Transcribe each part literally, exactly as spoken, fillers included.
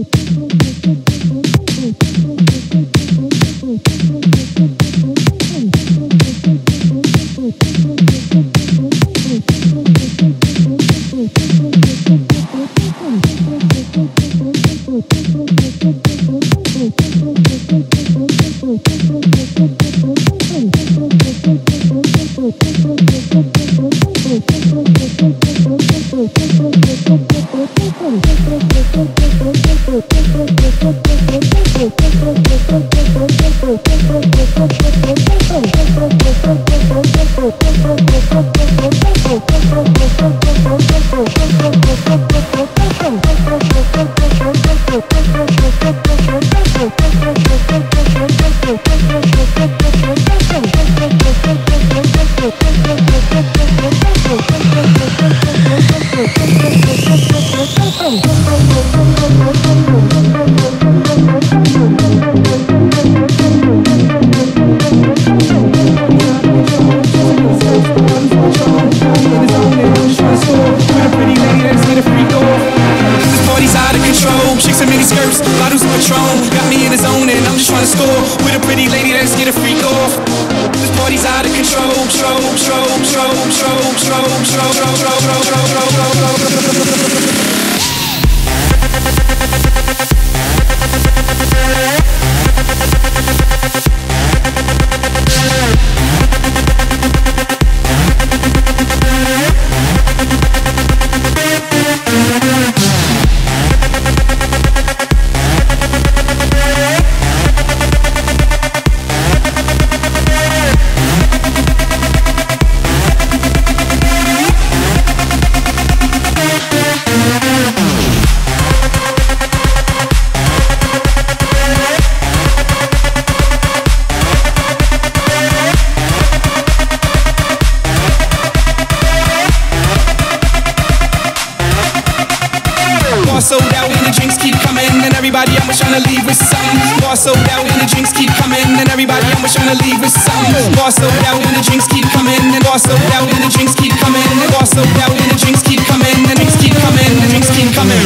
sold out and the drinks keep coming, and everybody I'm trying to leave with something. Bar sold out and the drinks keep coming, and everybody I'm trying to leave with something. Bar sold out and the drinks keep coming, and bar sold out and the drinks keep coming, and bar sold out and the drinks keep coming, and drinks keep coming, and drinks keep coming.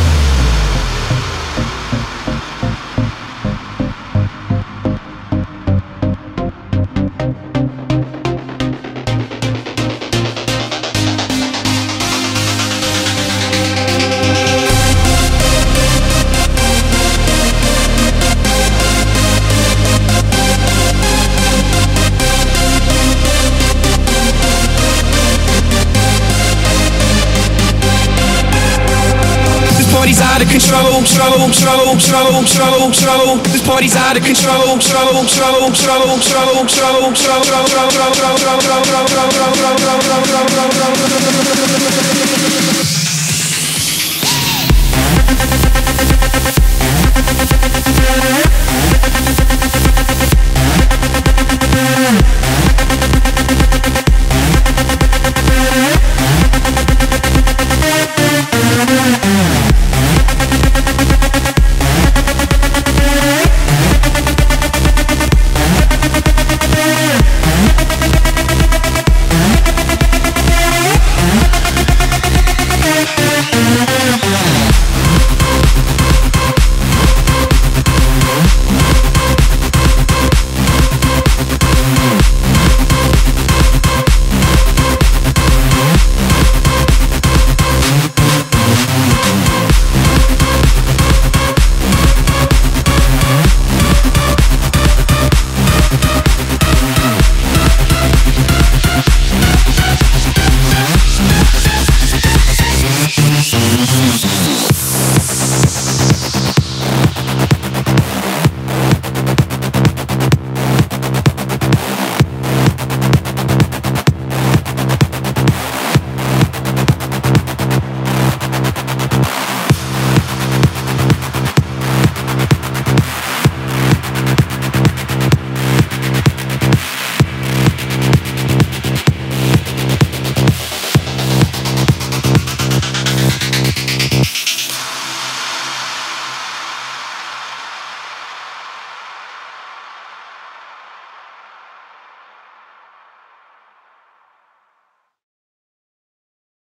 Party's out of control, control, control, control, control, control. This party's out of control, control, control, control, control, control, We'll be right back.